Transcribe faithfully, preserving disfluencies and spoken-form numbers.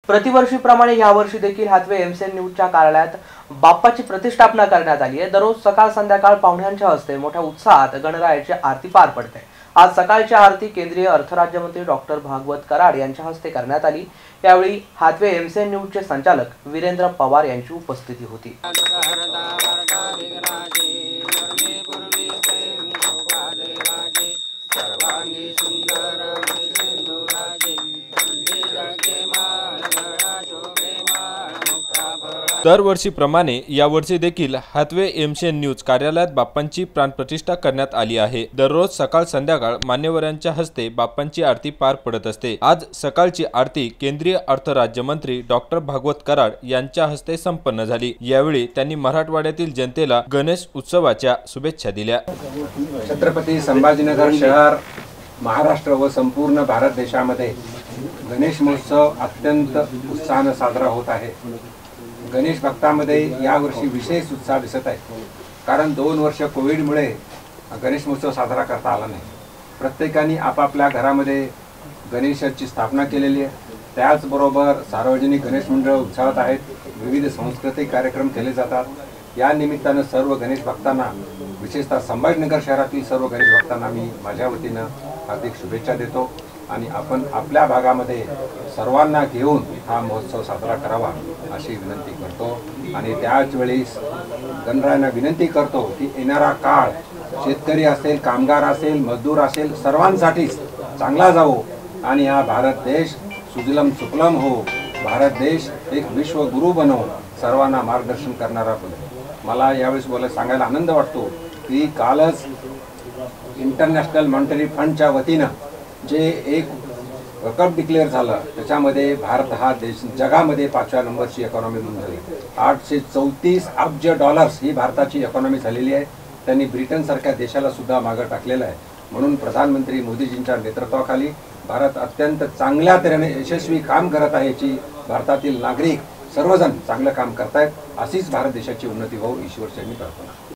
प्रतिवर्षीप्रमाणे यावर्षी देखील हातवे एमसेन न्यूजच्या कार्यालयात बाप्पाची प्रतिष्ठापना करण्यात आली आहे। दररोज सकाळ संध्याकाळ पाहुण्यांच्या हस्ते मोठ्या उत्साहात गणरायाची आरती पार पडते। आज सकाळची आरती केंद्रीय अर्थ राज्यमंत्री डॉक्टर भागवत कराड यांच्या हस्ते करण्यात आली। यावेळी हातवे एमसेन न्यूजचे संचालक वीरेंद्र पवार यांची उपस्थिती होती। दरवर्षीप्रमाणे यावर्षी देखील हातवे एमसेन न्यूज कार्यालयात बाप्पांची प्राणप्रतिष्ठा करण्यात आली आहे। दररोज सकाळ संध्याकाळ मान्यवरांच्या हस्ते बाप्पांची आरती पार पडत असते। आज सकाळची आरती केंद्रीय अर्थ राज्यमंत्री डॉक्टर भागवत कराड यांच्या हस्ते संपन्न झाली। यावेळी त्यांनी मराठवाड्यातील जनतेला गणेश उत्सवाच्या शुभेच्छा दिल्या। छत्रपती संभाजीनगर शहर, महाराष्ट्र व संपूर्ण भारत देशामध्ये गणेश महोत्सव अत्यंत उत्साहाने साजरा होत आहे। गणेश भक्तांमध्ये यावर्षी विशेष उत्साह दिसत आहे, कारण दोन वर्ष कोविडमुळे गणेश महोत्सव साजरा करता आला नाही। प्रत्येकाने आपापल्या घरामध्ये गणेशाची स्थापना केलेली आहे। त्याचबरोबर सार्वजनिक गणेश मंडळ उत्साहात आहेत, विविध सांस्कृतिक कार्यक्रम केले जातात। या निमित्तानं सर्व गणेश भक्तांना, विशेषतः संभाजीनगर शहरातील सर्व गणेश भक्तांना मी माझ्या वतीनं हार्दिक शुभेच्छा देतो आणि आपण आपल्या भागामध्ये सर्वांना घेऊन हा महोत्सव साजरा करावा अशी विनंती करतो। आणि त्याच वेळी गणरायांना विनंती करतो की येणारा काळ शेतकरी असेल, कामगार असेल, मजदूर असेल, सर्वांसाठीच चांगला जावो आणि हा भारत देश सुजलम सुफलम हो, भारत देश एक विश्वगुरु बनो, सर्वांना मार्गदर्शन करणारा बनो। मला यावेळेस बोलायला सांगायला आनंद वाटतो की कालच इंटरनॅशनल मॉनिटरी फंडच्या वतीनं जे एक कप डिक्लेअर झालं, त्याच्यामध्ये भारत हा देश जगामध्ये पाचव्या नंबरची इकॉनॉमी म्हणून झाली। आठशे चौतीस अब्ज डॉलर्स ही भारताची इकॉनॉमी झालेली आहे। त्यांनी ब्रिटनसारख्या देशाला सुद्धा मागे टाकलेलं आहे। म्हणून प्रधानमंत्री मोदीजींच्या नेतृत्वाखाली भारत अत्यंत चांगल्या तऱ्हेने यशस्वी काम करत आहे, याची भारतातील नागरिक सर्वजण चांगलं काम करतायत। अशीच भारत देशाची उन्नती हो, ईश्वरचरणी प्रार्थना।